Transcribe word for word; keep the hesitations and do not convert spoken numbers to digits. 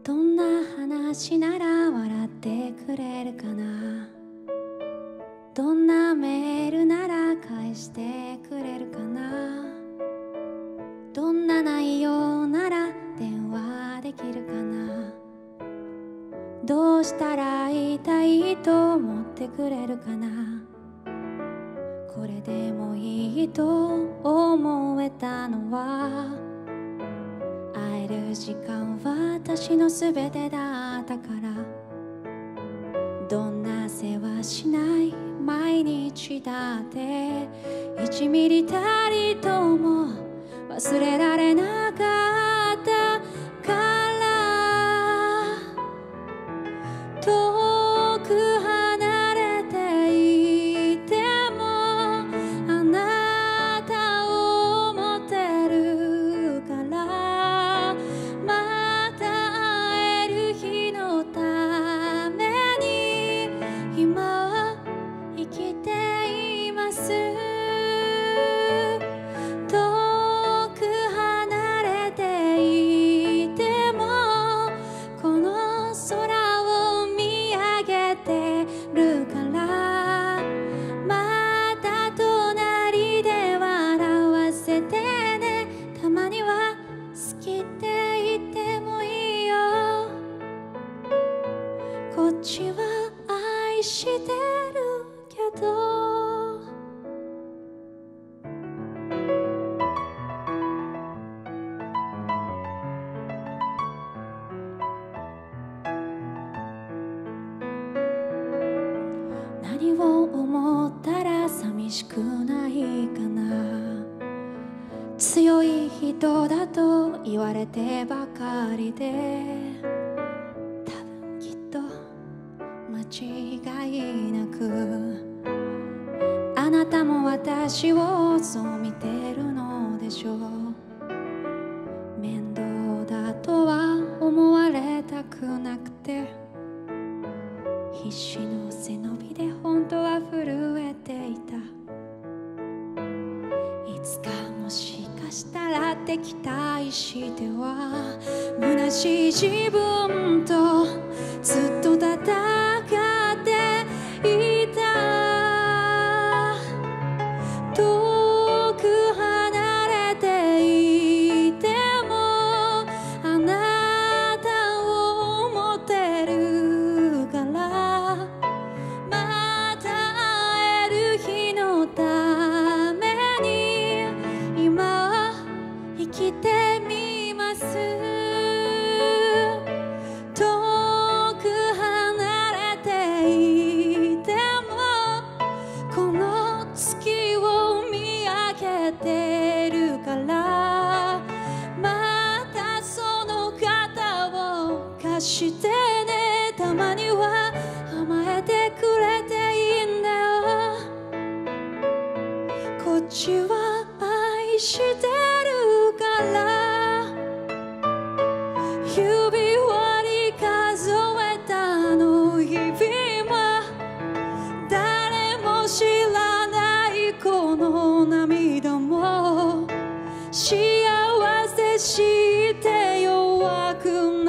どんな話なら笑ってくれるかな。どんなメールなら返してくれるかな。どんな内容なら電話できるかな。どうしたら会いたいと思ってくれるかな。これでもいいと思えたのは、会える時間は私のすべてだったから。どんな世話しない毎日だっていちミリたりとも忘れられなかったから遠く離れていてもあなたを思ってるからまた会える日のために今は生きています。遠く離れていてもこの空を見上げてるからまた隣で笑わせてね。たまには好きって言ってもいいよ。こっちは愛してるけど何を思ったら寂しくないかな。強い人だと言われてばかりで多分きっと間違いなくあなたも私をそう見てるのでしょう。面倒だとは思われたくなくて必死の背伸びで本当は震えていた。いつかもしかしたらって期待しては虚しい自分とずっと戦っていた。遠く離れていてもあなたを思ってるからまた会える日のために今は生きてみます。遠く離れていてもこの月を見上げてるからまたその肩を貸してね。たまには甘えてくれていいんだよ。こっちは愛してるから指割り数えたあの日々は誰も知らないこの涙も幸せして弱く